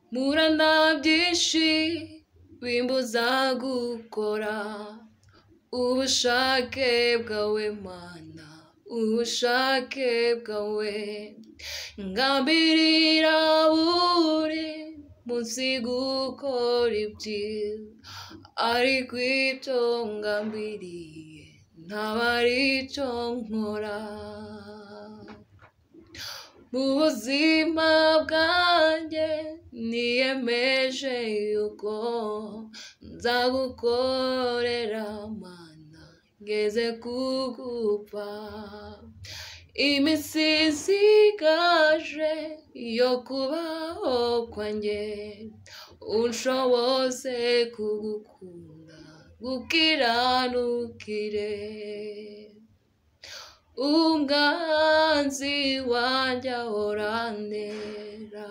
murana byinshi bimbuza gukora ubushake bwawe Mana, ubushake bwawe. Ngambirira buri munsi gukora ibyiza, ariko ibyo ngambiriye ntabwo ari cyo nkora. Mu buzima bwanjye niyemeje yuko nzagukorera Mana ngeze kugupfa. Iminsi isigaje yo kubaho kwanjye unshoboze kugukunda gukiranukire. Umwanzi wanjye ahorantera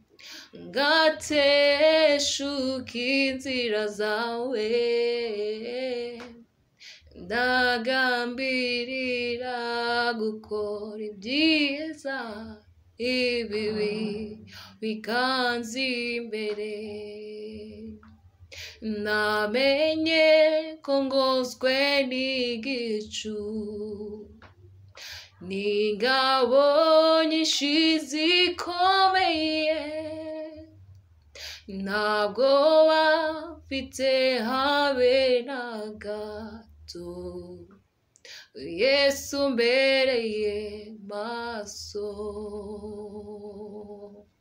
ngateshuka inzira zawe, ndagambirira gukora ibyiza, ibibi bikanza imbere. Namenye ko ngoswe n'igicu n'ingabo nyinshi zikomeye, ntabwo bafite habe na gato. Yesu mbereye maso.